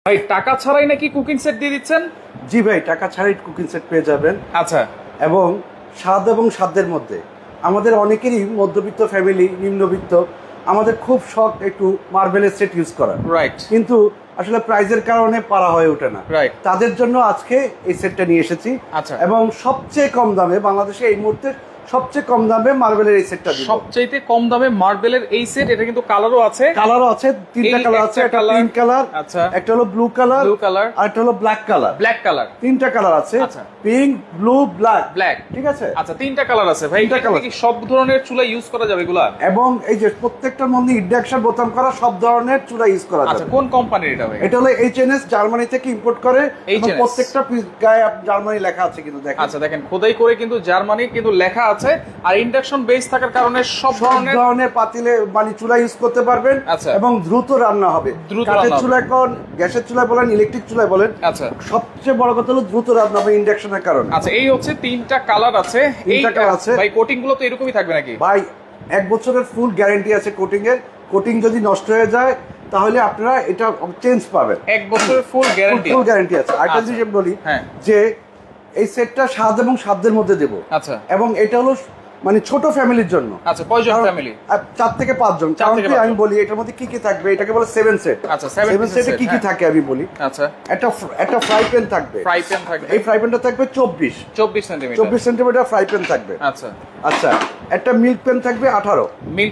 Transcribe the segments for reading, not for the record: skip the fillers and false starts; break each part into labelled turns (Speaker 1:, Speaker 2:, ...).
Speaker 1: ভাই টাকা ছাড়াই নাকি কুকিং সেট দিয়ে দিচ্ছেন?
Speaker 2: জি ভাই, টাকা ছাড়াই কুকিং সেট পেয়ে যাবেন।
Speaker 1: আচ্ছা,
Speaker 2: এবং স্বাদ এবং সাধ্যের মধ্যে আমাদের অনেকেরই মধ্যবিত্ত ফ্যামিলি, নিম্নবিত্ত, আমাদের খুব শখ একটু মার্বেলের সেট ইউজ করা,
Speaker 1: রাইট,
Speaker 2: কিন্তু আসলে প্রাইজের কারণে পারা হয়ে ওঠে না,
Speaker 1: রাইট।
Speaker 2: তাদের জন্য আজকে এই সেটটা নিয়ে এসেছি।
Speaker 1: আচ্ছা,
Speaker 2: এবং সবচেয়ে কম দামে বাংলাদেশে এই মুহূর্তে সবচেয়ে কম দামে মার্বেলের এই সেটটা দিব।
Speaker 1: সবচেয়ে কম দামে মার্বেলের এই সেট, এটা কিন্তু কালারও আছে,
Speaker 2: তিনটা কালার আছে, একটা পিঙ্ক কালার,
Speaker 1: আচ্ছা,
Speaker 2: একটা হলো ব্লু কালার, আর একটা হলো ব্ল্যাক কালার, তিনটা কালার আছে।
Speaker 1: আচ্ছা,
Speaker 2: পিঙ্ক, ব্লু, ব্ল্যাক, ঠিক আছে।
Speaker 1: আচ্ছা, তিনটা কালার আছে ভাই। এটা কি সব ধরনের চুলা ইউজ করা যাবে এগুলা? এবং
Speaker 2: এই যে প্রত্যেকটার মধ্যে ইন্ডাকশন বোতাম করা সব ধরনের চুলা ইউজ করা যাবে।
Speaker 1: আচ্ছা, কোন কোম্পানির এটা ভাই?
Speaker 2: এটা হলো এইচএনএস, জার্মানি থেকে ইম্পোর্ট করে। প্রত্যেকটা গায়ে জার্মানি লেখা আছে কিন্তু দেখেন।
Speaker 1: আচ্ছা, দেখেন খোদাই করে কিন্তু জার্মানি কিন্তু লেখা আছে। আর ইন্ডাকশন বেস থাকার কারণে সব ধরনের
Speaker 2: পাতিলে মানে চুলা ইউজ করতে পারবেন।
Speaker 1: আচ্ছা,
Speaker 2: এবং দ্রুত রান্না হবে। কাঠের চুলায় কোন, গ্যাসের চুলায় বলেন, ইলেকট্রিক চুলায় বলেন,
Speaker 1: আচ্ছা,
Speaker 2: সবচেয়ে বড় কথা হলো দ্রুত রান্না হবে ইন্ডাকশনের কারণে।
Speaker 1: আচ্ছা, এই হচ্ছে তিনটা কালার আছে। ভাই কোটিং গুলো তো এরকমই থাকবে নাকি? ভাই
Speaker 2: 1 বছরের ফুল গ্যারান্টি আছে কোটিং এর। কোটিং যদি নষ্ট হয়ে যায় তাহলে আপনারা এটা চেঞ্জ পাবেন।
Speaker 1: 1 বছরের ফুল গ্যারান্টি আছে।
Speaker 2: আরেকটা জিনিস আমি বলি যে এই সেটটা স্বাদ এবং সাধ্যের মধ্যে দেব।
Speaker 1: আচ্ছা,
Speaker 2: এবং এটা হলো মানে ছোট ফ্যামিলির জন্য।
Speaker 1: আচ্ছা, কয়জন ফ্যামিলি?
Speaker 2: 4 থেকে 5 জন। কারণ কি আমি বলি এটার মধ্যে কি কি থাকবে, এটাকে বলে 7 সেট।
Speaker 1: আচ্ছা, 7
Speaker 2: সেটে কি কি থাকে আমি বলি।
Speaker 1: আচ্ছা,
Speaker 2: একটা ফ্রাই প্যান থাকবে। এই ফ্রাই প্যানটা থাকবে 24 সেন্টিমিটার ফ্রাই প্যান থাকবে।
Speaker 1: আচ্ছা,
Speaker 2: আচ্ছা, একটা মিল্ক প্যান থাকবে 18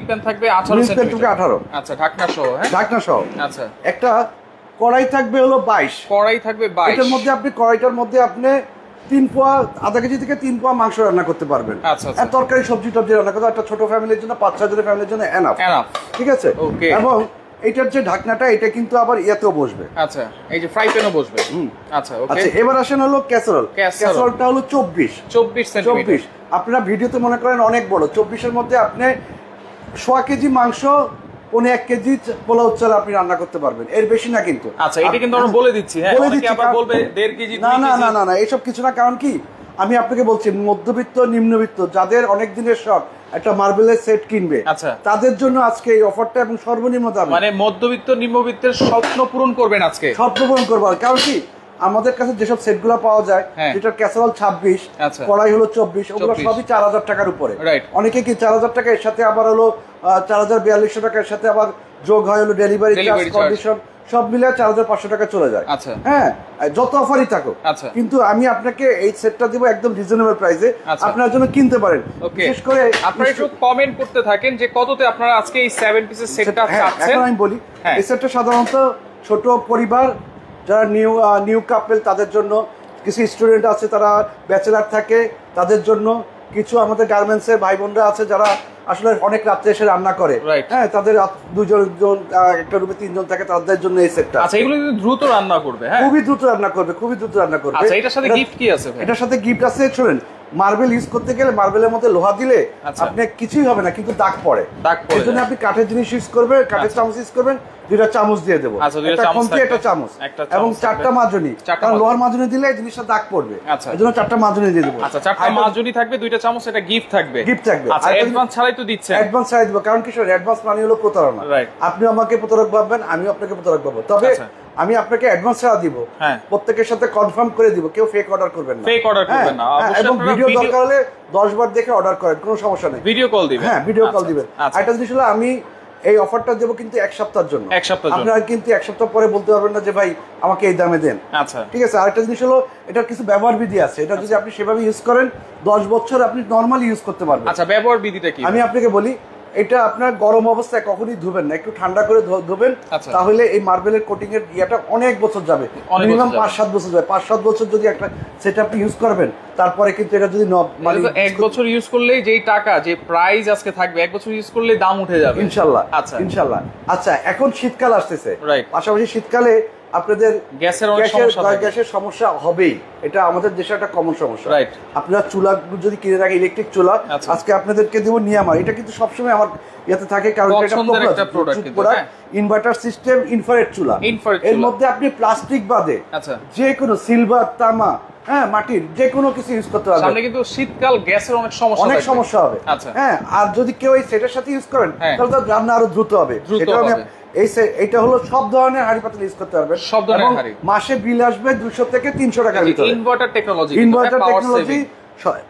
Speaker 2: সেন্টিমিটার।
Speaker 1: আচ্ছা, ঢাকনা সহ। আচ্ছা,
Speaker 2: একটা কড়াই থাকবে হলো 22। এটার মধ্যে আপনি কড়াইটার মধ্যে আপনি 3 পোয়া, আধা কেজি থেকে 3 পোয়া মাংস রান্না করতে পারবেন।
Speaker 1: আচ্ছা,
Speaker 2: তরকারি সবজি টবজি রান্না করতে একটা ছোট ফ্যামিলির জন্য, 5-6 জনের ফ্যামিলির জন্য এনাফ, ঠিক আছে। এবং এটার যে ঢাকনাটা এটা কিন্তু আবার ইয়াতেও বসবে।
Speaker 1: আচ্ছা, এই যে ফ্রাই প্যানও বসবে। আচ্ছা, ওকে।
Speaker 2: আচ্ছা, এবার আসেন হলো ক্যাসেরোলটা হলো 24 সেন্টিমিটার। আপনারা ভিডিওতে মনে করেন অনেক বড়। 24 এর মধ্যে আপনি 1/4 কেজি মাংস, 1 কেজি পোলাও চাল আপনি রান্না করতে পারবেন, এর বেশি না কিন্তু।
Speaker 1: আচ্ছা, এটা কিন্তু আমরা বলে দিচ্ছি। হ্যাঁ, অনেকে আবার বলবে 1.5 কেজি, 2 কেজি।
Speaker 2: না, এসব কিছু না। কারণ কি আমি আপনাকে বলছি, মধ্যবিত্ত, নিম্নবিত্ত যাদের অনেক দিনের শখ একটা মার্বেলের সেট কিনবে,
Speaker 1: আচ্ছা,
Speaker 2: তাদের জন্য আজকে এই অফারটা এবং সর্বনিম্ন দামে,
Speaker 1: মানে মধ্যবিত্ত নিম্নবিত্তের স্বপ্ন পূরণ করবেন আজকে।
Speaker 2: স্বপ্ন পূরণ করবো। কারণ কি আমাদের কাছে যেসব সেটগুলো পাওয়া যায়, যেটার ক্যাসারোল 26, কড়াই হলো 24, ওগুলো সবই 4000 টাকার উপরে। অনেকে কি 4000 টাকা, এর সাথে আবার হলো 4200 টাকা, এর সাথে আবার যোগ হয় হলো ডেলিভারি চার্জ, কন্ডিশন, সব মিলে 4500 টাকা চলে যায়। হ্যাঁ, যত অফারই থাকুক, কিন্তু আমি আপনাকে এই সেটটা দিব একদম রিজনেবল প্রাইসে, আপনার জন্য কিনতে পারেন। বিশেষ করে
Speaker 1: আপনারা একটু কমেন্ট করতে থাকেন যে কততে আপনারা আজকে এই 7 পিসের সেটটা চাচ্ছেন।
Speaker 2: এখন আমি বলি এই সেটটা সাধারণত ছোট পরিবার, যারা নিউ কাপল, তাদের জন্য, কিছু স্টুডেন্ট আছে তারা ব্যাচেলার থাকে তাদের জন্য, কিছু আমাদের গার্মেন্টসের ভাই বোনরা আছে যারা আসলে অনেক রাত্রে এসে রান্না করে, হ্যাঁ, তাদের 2 জন একটা রুমে 3 জন থাকে, তাদের জন্য এই সেটটা।
Speaker 1: আচ্ছা, এগুলো কিন্তু দ্রুত রান্না করবে। হ্যাঁ,
Speaker 2: খুবই দ্রুত রান্না করবে।
Speaker 1: আচ্ছা, এটার সাথে গিফট কি আছে ভাই?
Speaker 2: এটার সাথে গিফট আছে, শুনেন, মার্বেল ইউজ করতে গেলে মার্বেলের মধ্যে লোহা দিলে আপনি কিছুই হবে না, কিন্তু দাগ পড়ে। এর জন্য আপনি কাঠের জিনিস ইউজ করবেন, কাঠের চামচ ইউজ করবেন। 2টা চামচ দিয়ে দেবো, একটা চামচ এবং 4টা মাজনি, কারণ লোহার মাজনি দিলে এই জিনিসটা দাগ পড়বে। এই জন্য 4টা মাজনি দিয়ে দেবো।
Speaker 1: আচ্ছা, 4টা মাজনি থাকবে, 2টা চামচ, এটা গিফট থাকবে। আচ্ছা, অ্যাডভান্স ছাড়াই তো দিচ্ছেন? অ্যাডভান্স ছাড়াই দেবো, কারণ কি অ্যাডভান্স মানে হলো প্রতারণা। আপনি আমাকে প্রতারক ভাববেন, আমিও আপনাকে প্রতারক ভাববো। তবে আমি আপনাকে অ্যাডভান্স ছাড়া দিব, প্রত্যেকের সাথে কনফার্ম করে দিব, কেউ ফেক অর্ডার করবেন না। এবং ভিডিও দরকার হলে 10 বার দেখে অর্ডার করেন, কোনো সমস্যা নেই। ভিডিও কল দিবেন।
Speaker 2: হ্যাঁ, ভিডিও কল দিবেন। একটা জিনিস হলো, আমি এই অফারটা দেবো কিন্তু 1 সপ্তাহের জন্য। আপনারা কিন্তু 1 সপ্তাহ পরে বলতে পারবেন না যে ভাই আমাকে এই দামে দেন। আচ্ছা, ঠিক আছে। আরেকটা জিনিস হলো, এটার কিছু ব্যবহার বিধি আছে, এটা যদি আপনি সেভাবে ইউজ করেন 10 বছর আপনি নরমালি ইউজ করতে পারবেন। আচ্ছা, ব্যবহার বিধিটা কি? আমি আপনাকে বলি, এটা আপনার গরম অবস্থায় কখনোই ধুবেন না, একটু ঠান্ডা করে ধুবেন, তাহলে এই মার্বেলের কোটিং এর ইয়াটা অনেক বছর যাবে, মিনিমাম 5-7 বছর যাবে। 5-7 বছর যদি একটা সেট আপনি ইউজ করবেন, তারপরে কিন্তু এটা যদি মানে
Speaker 1: 1 বছর ইউজ করলে যেই টাকা, যে প্রাইস আজকে থাকবে, 1 বছর ইউজ করলে দাম উঠে যাবে ইনশাআল্লাহ। ইনশাআল্লাহ। আচ্ছা, এখন শীতকাল আসতেছে, পাশাপাশি শীতকালে আপনাদের গ্যাসের সমস্যা হবেই, এটা আমাদের দেশে একটা কমন সমস্যা। আপনারা চুলা যদি কিনে রাখেন, ইলেকট্রিক চুলা, আজকে আপনাদেরকে দেবো নিয়ামা। এটা কিন্তু সবসময় আমার ইয়াতে থাকে, কারণ এটা প্রোডাক্ট, ইনভার্টার সিস্টেম, ইনফ্রারেড চুলা। এর মধ্যে আপনি প্লাস্টিক বাদে যে কোনো সিলভার, তামা, হ্যাঁ, মাটির যে কোনো কিছু ইউজ করতে পারবেন। সামনে কিন্তু শীতকাল, গ্যাসের অনেক সমস্যা হবে। হ্যাঁ, আর যদি কেউ এই সেটের সাথে ইউজ করেন তাহলে তো রান্না আরো দ্রুত হবে।
Speaker 2: এইটা হলো সব ধরনের হাঁড়ি পাতিল ইউজ করতে পারবেন,
Speaker 1: সব ধরনের হাঁড়ি।
Speaker 2: মাসে বিল আসবে 200 থেকে 300 টাকার ভিতরে।
Speaker 1: ইনভার্টার টেকনোলজি,
Speaker 2: মানে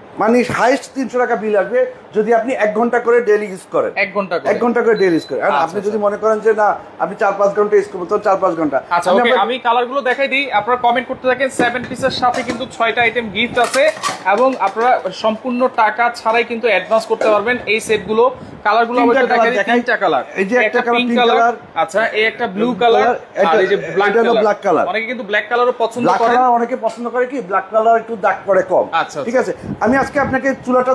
Speaker 2: হাইস্ট 300 টাকা বিল আসবে যদি আপনি 1 ঘন্টা করে ডেইলি ইউজ করেন। 1 ঘন্টা করে ডেইলি ইউজ করেন। আর আপনি যদি মনে করেন যে না আমি 4-5 ঘন্টা ইউজ করব, তো 4-5 ঘন্টা।
Speaker 1: আচ্ছা ওকে, আমি কালারগুলো দেখাই দিই, আপনারা কমেন্ট করতে থাকেন। 7 পিসের সাথে কিন্তু 6টা আইটেম গিফট আছে এবং আপনারা সম্পূর্ণ টাকা ছাড়াই কিন্তু অ্যাডভান্স করতে পারবেন এই সেটগুলো। কালারগুলো অবশ্যই দেখাই দিই, 3টা কালার।
Speaker 2: এই যে একটা
Speaker 1: পিঙ্ক কালার, আচ্ছা এই একটা ব্লু কালার, আর এই যে ব্ল্যাক কালার। অনেকে কিন্তু ব্ল্যাক কালারও পছন্দ করে,
Speaker 2: অনেকে পছন্দ করে কি ব্ল্যাক কালার একটু দাগ পড়ে কম। আচ্ছা ঠিক আছে, আমি আজকে আপনাকে চুলাটা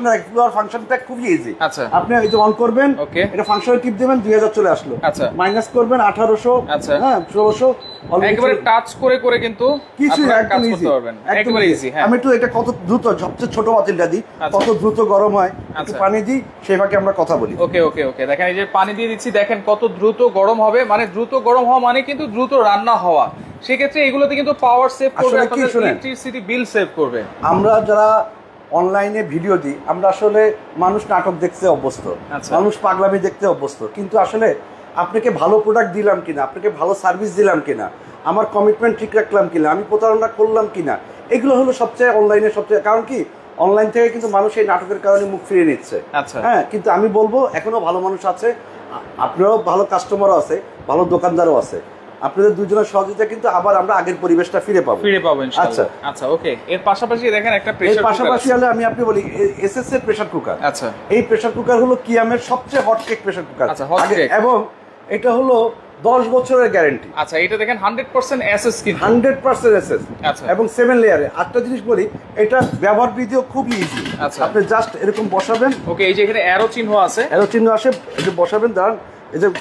Speaker 2: ফাংশনটা খুব ইজি।
Speaker 1: আচ্ছা
Speaker 2: আপনি এই যে অন করবেন, এটা ফাংশনে টিপ দিবেন, 2000 চলে আসলো। আচ্ছা মাইনাস করবেন 1800,
Speaker 1: আচ্ছা
Speaker 2: হ্যাঁ 1600,
Speaker 1: একবারে টাচ করে করে কিন্তু
Speaker 2: কিছু
Speaker 1: কাজ করতে পারবেন, একবারে ইজি। হ্যাঁ
Speaker 2: আমি একটু এটা কত দ্রুত, সবচেয়ে ছোট পাতিলটা দিই, কত দ্রুত গরম হয়, একটু পানি দিই, সেইভাবে আমরা কথা বলি।
Speaker 1: ওকে ওকে ওকে, দেখেন এই যে পানি দিয়ে দিচ্ছি, দেখেন কত দ্রুত গরম হবে। মানে দ্রুত গরম হওয়া মানে কিন্তু দ্রুত রান্না হওয়া। সেক্ষেত্রে এগুলোতে কিন্তু পাওয়ার সেভ করবে, ইলেকট্রিসিটি বিল সেভ করবে।
Speaker 2: আমরা যারা অনলাইনে ভিডিও দিই, আমরা আসলে মানুষ নাটক দেখতে অভ্যস্ত, মানুষ পাগলামি দেখতে অভ্যস্ত, কিন্তু আসলে আপনাকে ভালো প্রোডাক্ট দিলাম কিনা, আপনাকে ভালো সার্ভিস দিলাম কিনা, আমার কমিটমেন্ট ঠিক রাখলাম কিনা, আমি প্রতারণা করলাম কিনা, এগুলো হলো সবচেয়ে অনলাইনের সবচেয়ে। কারণ কি অনলাইন থেকে কিন্তু মানুষ এই নাটকের কারণে মুখ ফিরিয়ে নিচ্ছে। হ্যাঁ, কিন্তু আমি বলবো এখনো ভালো মানুষ আছে, আপনারাও ভালো কাস্টমারও আছে, ভালো দোকানদারও আছে। আপনাদের দুজনের সহযোগিতা কিন্তু আবার আমরা আগের পরিবেশটা ফিরে পাবো ইনশাআল্লাহ। আচ্ছা
Speaker 1: আচ্ছা ওকে, এর পাশাপাশি দেখেন একটা প্রেসার কুকার,
Speaker 2: পাশাপাশি হলে আমি আপনি বলি এসএস এর প্রেসার কুকার।
Speaker 1: আচ্ছা
Speaker 2: এই প্রেসার কুকার হলো কিয়ামের সবচেয়ে হট কেক প্রেসার কুকার।
Speaker 1: আচ্ছা হট কেক,
Speaker 2: এবং এটা হলো 10 বছরের গ্যারান্টি।
Speaker 1: আচ্ছা এটা দেখেন 100% এসএস, কিন্তু
Speaker 2: 100% এসএস। আচ্ছা এবং 7 লেয়ারে। আরেকটা জিনিস বলি, এটা ব্যবহার বিধিও খুব ইজি। আচ্ছা আপনি জাস্ট এরকম বসাবেন।
Speaker 1: ওকে, এই যে এখানে অ্যারো চিহ্ন আছে,
Speaker 2: অ্যারো চিহ্ন আসে, এই যে বসাবেন, দাঁড়ান, এই যে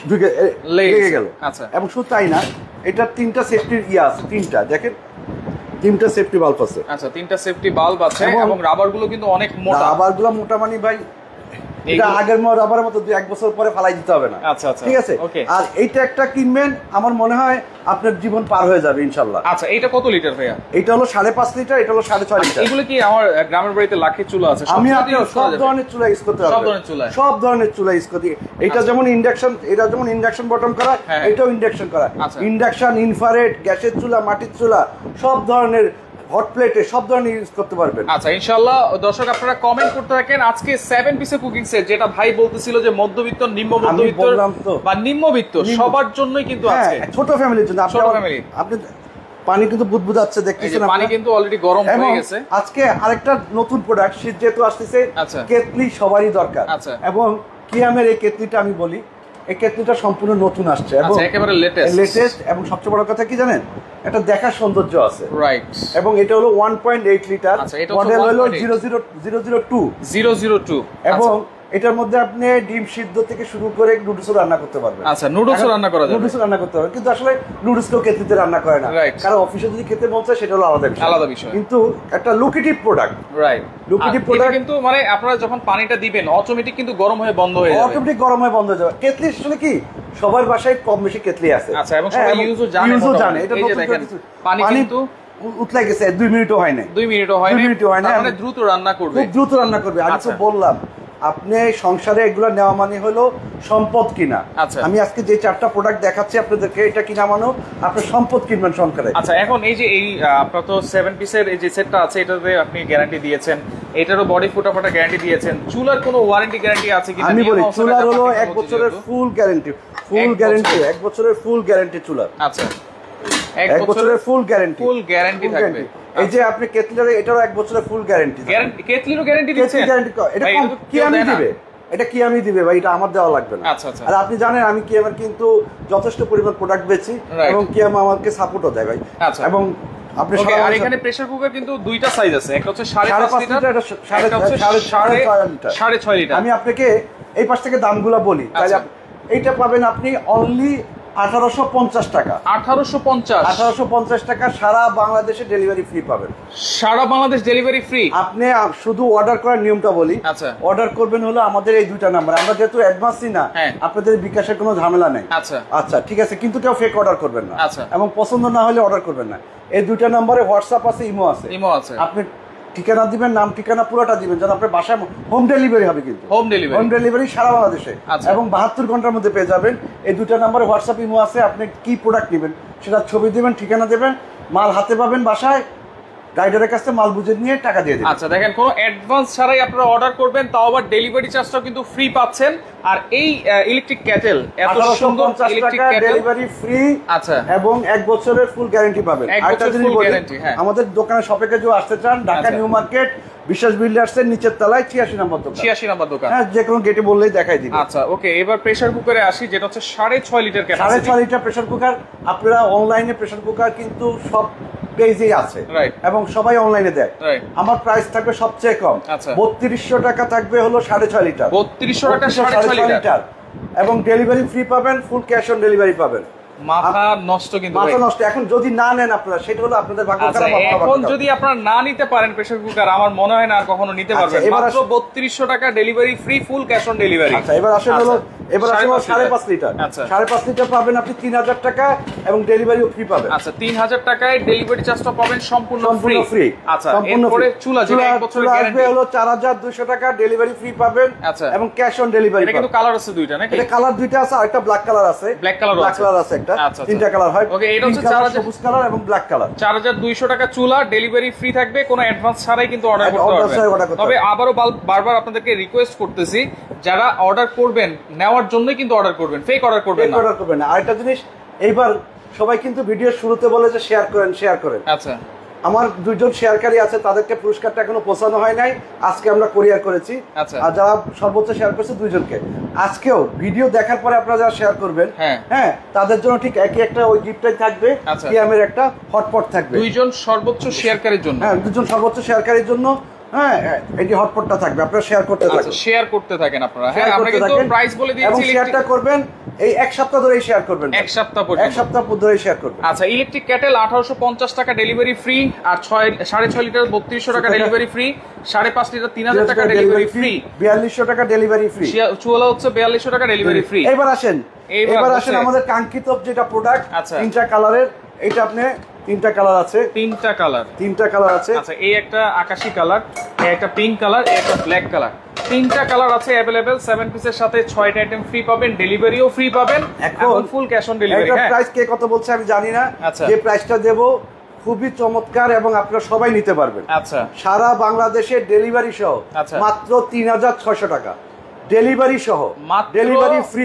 Speaker 2: লেগে গেল।
Speaker 1: আচ্ছা
Speaker 2: এবং শুধু তাই না, এটা 3টা সেফটির আছে, 3টা দেখেন, 3টা সেফটি বাল্ব আছে।
Speaker 1: আচ্ছা 3টা সেফটি বাল্ব আছে এবং রাবারগুলো কিন্তু অনেক মোটা।
Speaker 2: রাবারগুলো মোটা মানে ভাই এটা আগের রাবারের মতো 2-1 বছর পরে ফালাই দিতে হবে না।
Speaker 1: আচ্ছা আচ্ছা
Speaker 2: ঠিক আছে। আর এইটা একটা কিনবেন, আমার মনে হয় আপনার জীবন পার হয়ে যাবে ইনশাআল্লাহ।
Speaker 1: আচ্ছা এটা কত লিটার ভাইয়া?
Speaker 2: এটা হলো 5.5 লিটার, এটা হলো 6.5 লিটার।
Speaker 1: এগুলো কি আমার গ্রামের বাড়িতে লাখের চুলা আছে,
Speaker 2: আমি সব ধরনের চুলা ইউজ করতে পারবো, সব ধরনের চুলা ইউজ করতে। এটা যেমন ইন্ডাকশন, এটা যেমন ইন্ডাকশন বটম করা, এটাও ইন্ডাকশন করা। ইন্ডাকশন, ইনফ্রারেড, গ্যাসের চুলা, মাটির চুলা, সব ধরনের হট প্লেটে সব ধরনের ইউজ করতে পারবেন।
Speaker 1: আচ্ছা ইনশাআল্লাহ। দর্শক আপনারা কমেন্ট করতে থাকেন। আজকে 7 পিসের কুকিং সেট, যেটা ভাই বলতেছিল যে মধ্যবিত্ত, নিম্ন মধ্যবিত্ত বা নিম্নবিত্ত সবার জন্যই কিন্তু আছে,
Speaker 2: ছোট ফ্যামিলির জন্য। ছোট ফ্যামিলি, আপনি পানি কিন্তু বুদবুদাচ্ছে, দেখতেছেন
Speaker 1: পানি কিন্তু অলরেডি গরম হয়ে গেছে।
Speaker 2: আজকে আরেকটা নতুন প্রোডাক্ট, শীত যেহেতু আসতেছে, কেটলি সবারই দরকার। এবং কিয়ামের এই কেটলিটা আমি বলি, এই কেটলিটা সম্পূর্ণ নতুন আসছে এবং
Speaker 1: একেবারে লেটেস্ট।
Speaker 2: এবং সবচেয়ে বড় কথা কি জানেন, এটা দেখার সৌন্দর্য আছে।
Speaker 1: রাইট।
Speaker 2: এবং এটা হলো 1.8 লিটার, মডেল হলো 002। এবং এটার মধ্যে আপনি ডিম সিদ্ধ থেকে শুরু করে নুডলসও রান্না করতে পারবেন।
Speaker 1: আচ্ছা নুডলসও রান্না করা যাবে,
Speaker 2: নুডলসও রান্না করতে পারবেন, কিন্তু আসলে নুডলসকেও কেটলিতে রান্না করে না, কারণ অফিসে যদি খেতে মন চায় সেটা হলো আলাদা বিষয়। কিন্তু একটা lucrative product. Right, lucrative product.
Speaker 1: কিন্তু মানে আপনারা যখন পানিটা দিবেন অটোমেটিক কিন্তু গরম হয়ে বন্ধ হয়ে যাবে,
Speaker 2: অটোমেটিক গরম হয়ে বন্ধ হয়ে যাবে। কেটলি আসলে কি সবার বাসায় কম বেশি কেটলি আছে।
Speaker 1: আচ্ছা, এবং সবাই ইউজও জানে। এটা দেখেন পানি কিন্তু
Speaker 2: উতলাই গেছে, 2 মিনিটও হয় না,
Speaker 1: 2 মিনিটও হয় না, মানে দ্রুত রান্না করবে,
Speaker 2: খুব দ্রুত রান্না করবে। আমি তো বললাম আপনি সংসারে এগুলো নেওয়া মানে হলো সম্পদ কিনা। আমি আজকে যে 4টা প্রোডাক্ট দেখাচ্ছি আপনাদেরকে, এটা কিনা মানে আপনি সম্পদ কিনবেন সংসারে।
Speaker 1: আচ্ছা এখন এই যে এই আপনার তো 7 পিসের এই যে সেটটা আছে, এটাতে আপনি গ্যারান্টি দিয়েছেন, এটারও বডি ফুটাফাটা গ্যারান্টি দিয়েছেন। চুলার কোনো ওয়ারেন্টি গ্যারান্টি আছে কি?
Speaker 2: আমি বলি চুলার হলো 1 বছরের ফুল গ্যারান্টি, 1 বছরের ফুল গ্যারান্টি চুলার।
Speaker 1: আচ্ছা
Speaker 2: 1 বছরের ফুল গ্যারান্টি
Speaker 1: থাকবে।
Speaker 2: এই যে আপনি কেটলির, এটারও 1 বছরের ফুল গ্যারান্টি।
Speaker 1: কেটলিরও গ্যারান্টি দিচ্ছেন?
Speaker 2: এটা কি আমি দিবে, এটা কি আমি দিবে ভাই, এটা আমার দেওয়া লাগবে না।
Speaker 1: আচ্ছা আচ্ছা।
Speaker 2: আর আপনি জানেন আমি কি আমার কিন্তু যথেষ্ট পরিমাণ প্রোডাক্ট বেচি এবং কি আমাকে সাপোর্টও দেয় ভাই।
Speaker 1: আচ্ছা।
Speaker 2: এবং আপনি
Speaker 1: আর এখানে প্রেসার কুকার কিন্তু দুইটা সাইজ আছে, একটা হচ্ছে 5.5 লিটার,
Speaker 2: এটা 6.5 লিটার। আমি আপনাকে এই পাশ থেকে দামগুলো বলি, তাহলে এইটা পাবেন আপনি অনলি 1850 টাকা। 1850 টাকা, সারা বাংলাদেশে ডেলিভারি ফ্রি পাবেন।
Speaker 1: সারা বাংলাদেশ ডেলিভারি ফ্রি।
Speaker 2: আপনি শুধু অর্ডার করার নিয়মটা বলি। আচ্ছা, অর্ডার করবেন হলো আমাদের এই 2টা নাম্বার। আমরা যেহেতু অ্যাডভান্সই না, আপনাদের বিকাশের কোনো ঝামেলা নেই। আচ্ছা আচ্ছা, ঠিক আছে, কিন্তু কেউ ফেক অর্ডার করবেন না। আচ্ছা, এবং পছন্দ না হলে অর্ডার করবেন না। এই 2টা নম্বরে হোয়াটসঅ্যাপ আছে, ইমো আছে। আপনি ঠিকানা দিবেন, নাম ঠিকানা পুরোটা দিবেন, যেন আপনার বাসায় হোম ডেলিভারি হবে। কিন্তু
Speaker 1: হোম
Speaker 2: ডেলিভারি সারা বাংলাদেশে এবং 72 ঘন্টার মধ্যে পেয়ে যাবেন। এই দুটো নাম্বারে হোয়াটসঅ্যাপ ইমো আছে। আপনি কি প্রোডাক্ট নেবেন সেটা ছবি দিবেন, ঠিকানা দেবেন, মাল হাতে পাবেন বাসায়, গাইডারের কাছে মাল বুঝে নিয়ে টাকা দিয়ে দিবেন।
Speaker 1: আচ্ছা দেখেন, কোনো অ্যাডভান্স ছাড়াই আপনারা অর্ডার করবেন, তাও আবার ডেলিভারি চার্জটাও কিন্তু ফ্রি পাচ্ছেন। আর এই ইলেকট্রিক ক্যাটেল এত সুন্দর ইলেকট্রিক ক্যাটেল
Speaker 2: ডেলিভারি ফ্রি।
Speaker 1: আচ্ছা,
Speaker 2: এবং 1 বছরের ফুল গ্যারান্টি পাবেন।
Speaker 1: আরেকটা জিনিস বলি,
Speaker 2: আমাদের দোকানে শপে কেউ আসতে চান, ঢাকা নিউ মার্কেট বিশ্বাস বিল্ডার্সের নিচের তলায় 86 নম্বর দোকান।
Speaker 1: 86 নম্বর দোকান,
Speaker 2: হ্যাঁ, যে কোনো গেটে বললেই দেখাই দিবে।
Speaker 1: আচ্ছা ওকে, এবার প্রেসার কুকারে আসি, যেটা হচ্ছে 6.5 litre capacity.
Speaker 2: 6.5 litre pressure cooker. আপনারা অনলাইনে প্রেসার কুকার কিন্তু সব পেজেই আছে এবং সবাই অনলাইনে দেয়। আমার প্রাইস থাকবে সবচেয়ে কম, 3200 টাকা থাকবে হলো 6.5 লিটার।
Speaker 1: 3200 টাকা 6.5 লিটার
Speaker 2: এবং ডেলিভারি ফ্রি পাবেন, ফুল ক্যাশ অন ডেলিভারি পাবেন।
Speaker 1: মাথা নষ্ট, কিন্তু
Speaker 2: মাথা নষ্ট। এখন যদি না নেন আপনারা, সেটা হলো আপনাদের ভাগ্য খারাপ।
Speaker 1: এখন যদি আপনারা না নিতে পারেন প্রেসার কুকার, আমার মনে হয় না আর কখনো নিতে পারবেন। মাত্র 3200 টাকা delivery free, full cash on delivery.
Speaker 2: আচ্ছা, এবার আসেন হলো 5.5 লিটার। 5.5 লিটার পাবেন আপনি 3000 টাকা এবং ডেলিভারিও ফ্রি পাবেন।
Speaker 1: আচ্ছা, 3000 টাকায় ডেলিভারি চার্জটা পাবেন সম্পূর্ণ ফ্রি। আচ্ছা, এরপরে চুলা যেটা 1 বছরের গ্যারান্টি
Speaker 2: হলো 4200 টাকা, ডেলিভারি ফ্রি পাবেন এবং ক্যাশ অন ডেলিভারি।
Speaker 1: এটা কিন্তু কালার আছে দুইটা নাকি?
Speaker 2: এটা কালার দুইটা আছে, আর একটা ব্ল্যাক কালার আছে।
Speaker 1: ব্ল্যাক কালার আছে একটা।
Speaker 2: আচ্ছা, তিনটা কালার হয়।
Speaker 1: ওকে, এটা হচ্ছে 4000
Speaker 2: সবুজ কালার এবং ব্ল্যাক কালার।
Speaker 1: 4200 টাকা চুলা, ডেলিভারি ফ্রি থাকবে, কোনো অ্যাডভান্স ছাড়াই কিন্তু অর্ডার করতে পারবেন। তবে আবারো বারবার আপনাদেরকে রিকোয়েস্ট করতেছি, যারা অর্ডার করবেন নেওয়ার জন্যই কিন্তু অর্ডার করবেন, ফেক অর্ডার করবেন না।
Speaker 2: আরেকটা জিনিস, এইবার সবাই কিন্তু ভিডিও শুরুতে বলে যে শেয়ার করেন।
Speaker 1: আচ্ছা,
Speaker 2: আমার দুইজন শেয়ারকারী আছে, তাদেরকে পুরস্কারটা এখনো পৌঁছানো হয় নাই। আজকে আমরা কুরিয়ার করেছি। আর যারা সর্বোচ্চ শেয়ার করেছে দুইজনকে, আজকেও ভিডিও দেখার পরে আপনারা যারা শেয়ার করবেন, হ্যাঁ, তাদের জন্য ঠিক একই একটা ওই গিফটটাই থাকবে, কিয়ামের একটা হটপট থাকবে।
Speaker 1: দুইজন সর্বোচ্চ শেয়ারকারীর জন্য।
Speaker 2: হ্যাঁ, দুজন সর্বোচ্চ শেয়ারকারীর জন্য। হ্যাঁ, এই হটপটটা থাকবে, আপনারা শেয়ার করতে থাকেন।
Speaker 1: শেয়ার করতে থাকেন আপনারা। হ্যাঁ, আমরা কিন্তু প্রাইস বলে দিয়েছি,
Speaker 2: এবং শেয়ারটা করবেন এই 1 সপ্তাহ ধরেই শেয়ার করবেন।
Speaker 1: 1 সপ্তাহ পর্যন্ত,
Speaker 2: 1 সপ্তাহ ধরেই শেয়ার করবেন।
Speaker 1: আচ্ছা, ইলেকট্রিক ক্যাটেল 1850 টাকা ডেলিভারি ফ্রি, আর 6.5 লিটার 3200 টাকা ডেলিভারি ফ্রি, 5.5 লিটার 3000 টাকা ডেলিভারি ফ্রি,
Speaker 2: 4200 টাকা ডেলিভারি ফ্রি,
Speaker 1: চুলা হচ্ছে 4200 টাকা ডেলিভারি ফ্রি।
Speaker 2: এবার আসেন আমাদের কাঙ্ক্ষিত যেটা প্রোডাক্ট, তিনটা কালারের। এটা আপনি তিনটা কালার আছে, তিনটা কালার আছে।
Speaker 1: আচ্ছা, এই একটা আকাশী কালার, এই একটা পিঙ্ক কালার, এই একটা ব্ল্যাক কালার, তিনটা কালার আছে अवेलेबल। 7 পিসের সাথে 6টা আইটেম ফ্রি পাবেন, ডেলিভারিও ফ্রি পাবেন, এখন ফুল ক্যাশ অন ডেলিভারি।
Speaker 2: এটা প্রাইস কে কত বলছে আমি জানি না, যে প্রাইসটা দেব খুবই চমৎকার এবং আপনারা সবাই নিতে পারবেন।
Speaker 1: আচ্ছা,
Speaker 2: সারা বাংলাদেশে ডেলিভারি সহ মাত্র 3600 টাকা ডেলিভারি সহ, ডেলিভারি ফ্রি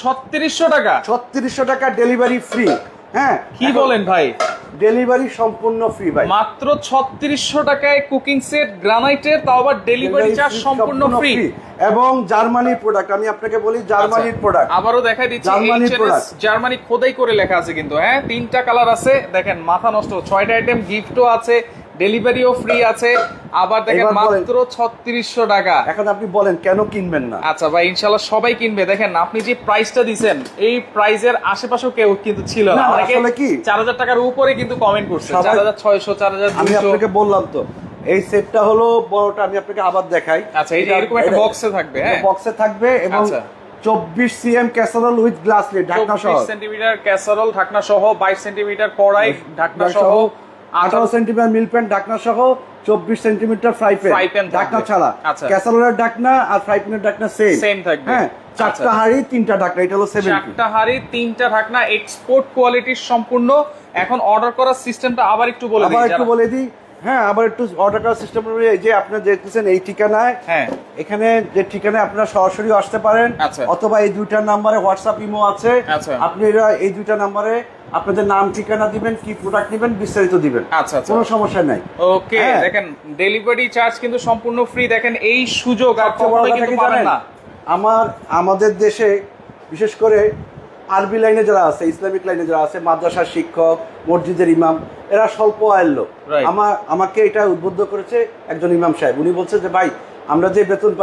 Speaker 1: 3600
Speaker 2: টাকা ডেলিভারি ফ্রি। হ্যাঁ,
Speaker 1: কি বলেন ভাই?
Speaker 2: ডেলিভারি সম্পূর্ণ ফ্রি ভাই,
Speaker 1: মাত্র 3600 টাকায় কুকিং সেট গ্রানাইটের, তাও আবার ডেলিভারি চার্জ সম্পূর্ণ ফ্রি।
Speaker 2: এবং জার্মানির প্রোডাক্ট, আমি আপনাকে বলি জার্মানির প্রোডাক্ট,
Speaker 1: আবারও দেখাই দিচ্ছি, জার্মানি খোদাই করে লেখা আছে কিন্তু। হ্যাঁ, তিনটা কালার আছে, দেখেন মাথা নষ্ট। 6টা আইটেম, গিফটও আছে, ডেলিভারিও ফ্রি আছে। আবার দেখেন মাত্র 3600 টাকা।
Speaker 2: এখন আপনি বলেন কেন কিনবেন না?
Speaker 1: আচ্ছা ভাই, ইনশাআল্লাহ সবাই কিনবে। দেখেন আপনি যে প্রাইসটা দিবেন, এই প্রাইসের আশেপাশেও কেউ কিন্তু ছিল না।
Speaker 2: আসলে কি
Speaker 1: 4000 টাকার উপরে কিন্তু কমেন্ট করছে, 4600, 4200।
Speaker 2: আমি আপনাকে বললাম তো, এই সেটটা হলো বড়টা, আমি আপনাকে আবার দেখাই।
Speaker 1: আচ্ছা, এই যে এরকম একটা বক্সে থাকবে। হ্যাঁ,
Speaker 2: বক্সে থাকবে এবং 24 cm casserole with glass lid, ঢাকনা সহ,
Speaker 1: 24 সেন্টিমিটার ক্যাসারোল ঢাকনা সহ, 22 সেন্টিমিটার কড়াই ঢাকনা সহ,
Speaker 2: 18 সেন্টিমিটার মিল প্যান ঢাকনা সহ, 24 সেন্টিমিটার ফ্রাই প্যান ঢাকনা ছাড়া। ক্যাসারোলের ঢাকনা আর ফ্রাই প্যানের ঢাকনা সেম থাকবে। হ্যাঁ, 4টা হাঁড়ি 3টা ঢাকনা, এটা হলো 70।
Speaker 1: 4টা হাঁড়ি 3টা ঢাকনা, এক্সপোর্ট কোয়ালিটির সম্পূর্ণ। এখন অর্ডার করার সিস্টেমটা আবার একটু
Speaker 2: বলে দিই। হ্যাঁ, আবার একটু অর্ডার করার সিস্টেম, এই যে আপনারা দেখতেছেন এই ঠিকানায়, হ্যাঁ, এখানে যে ঠিকানায় আপনারা সরাসরি আসতে পারেন, অথবা এই দুইটা নম্বরে হোয়াটসঅ্যাপ ইমো আছে। আপনারা এই দুইটা নম্বরে আপনাদের নাম ঠিকানা দিবেন, কি প্রোডাক্ট নেবেন বিস্তারিত দিবেন। আচ্ছা, কোনো সমস্যা নাই।
Speaker 1: ওকে, দেখেন ডেলিভারি চার্জ কিন্তু সম্পূর্ণ ফ্রি। দেখেন এই সুযোগ আর কখনোই কিন্তু পাবেন না।
Speaker 2: আমাদের দেশে বিশেষ করে আরবি লাইনে যারা আছে, ইসলামিক লাইনে যারা আছে, মাদ্রাসার শিক্ষক, মসজিদের ইমাম, এরা স্বল্প আয়ের লোক। আমাকে এটা উদ্বুদ্ধ করেছে একজন ইমাম সাহেব। উনি বলছে যে ভাই, আমরা যে বেতন পাই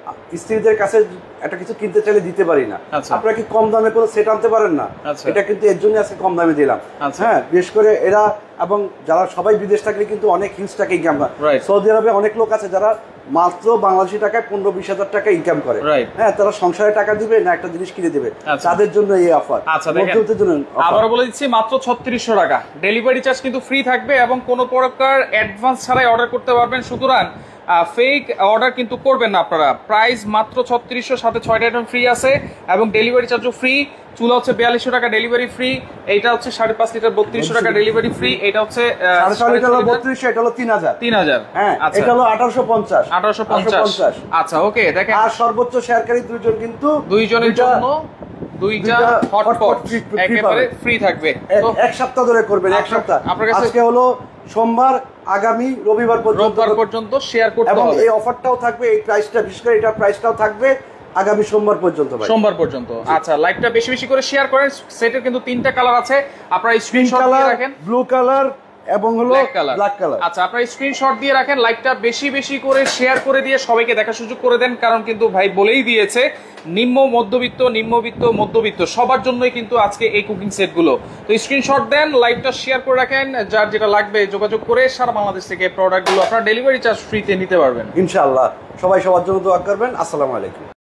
Speaker 2: স্ত্রীদের কাছে একটা কিছু কিনতে চাইলে দিতে পারি না। আপনারা কি কম দামে কোনো সেট আনতে পারেন না? এটা কিন্তু এর জন্য আজকে কম দামে দিলাম। হ্যাঁ, বিশেষ করে এরা এবং যারা সবাই বিদেশ থাকলে কিন্তু অনেক হিউজ টাকা ইনকাম করে। সৌদি আরবে অনেক লোক আছে যারা মাত্র বাংলাদেশি টাকায় 15-20 হাজার টাকা ইনকাম করে। হ্যাঁ, তারা সংসারে টাকা দিবে না একটা জিনিস কিনে দিবে, তাদের জন্য এই অফার।
Speaker 1: আবার বলে দিচ্ছি মাত্র 3600 টাকা, ডেলিভারি চার্জ কিন্তু ফ্রি থাকবে এবং কোনো প্রকার অ্যাডভান্স ছাড়াই অর্ডার করতে পারবেন। সুতরাং ফেক অর্ডার কিন্তু করবেন না আপনারা। প্রাইস মাত্র 3600, সাথে 6টা আইটেম ফ্রি আছে এবং ডেলিভারি চার্জও ফ্রি। চুলা হচ্ছে 4200 টাকা ডেলিভারি ফ্রি, এইটা হচ্ছে 5.5 লিটার 3200 টাকা ডেলিভারি ফ্রি, এটা হচ্ছে
Speaker 2: 6.5 লিটার 3200, এটা হলো 3000। হ্যাঁ, এটা হলো 1850।
Speaker 1: আচ্ছা, ওকে, দেখেন।
Speaker 2: আর সর্বোচ্চ শেয়ারকারী দুইজন কিন্তু
Speaker 1: দুইজনের জন্য দুইটা হটপট একেবারে ফ্রি থাকবে।
Speaker 2: এক সপ্তাহ ধরে করবেন, এক সপ্তাহ। আজকে হলো সোমবার, আগামী রবিবার
Speaker 1: পর্যন্ত শেয়ার করতে হবে।
Speaker 2: এবং এই অফারটাও থাকবে, এই প্রাইসটা বিশেষ করে এটা প্রাইসটাও থাকবে আগামী সোমবার পর্যন্ত।
Speaker 1: আচ্ছা, লাইভটা বেশি বেশি করে শেয়ার করেন। সেটের কিন্তু 3টা কালার আছে, আপনারা স্ক্রিনশট দিয়ে রাখেন।
Speaker 2: ব্লু কালার এবং হলো ব্ল্যাক কালার।
Speaker 1: আচ্ছা, আপনারা স্ক্রিনশট দিয়ে রাখেন, লাইভটা বেশি বেশি করে শেয়ার করে দিয়ে সবাইকে দেখার সুযোগ করে দেন। কারণ কিন্তু ভাই বলেই দিয়েছে নিম্ন মধ্যবিত্ত সবার জন্যই কিন্তু আজকে এই কুকিং সেটগুলো। তো স্ক্রিনশট দেন, লাইভটা শেয়ার করে রাখেন, যার যেটা লাগবে যোগাযোগ করে সারা বাংলাদেশ থেকে প্রোডাক্টগুলো আপনারা ডেলিভারি চার্জ ফ্রিতে নিতে পারবেন
Speaker 2: ইনশাআল্লাহ। সবাই সবার জন্য দোয়া করবেন। আসসালামু আলাইকুম।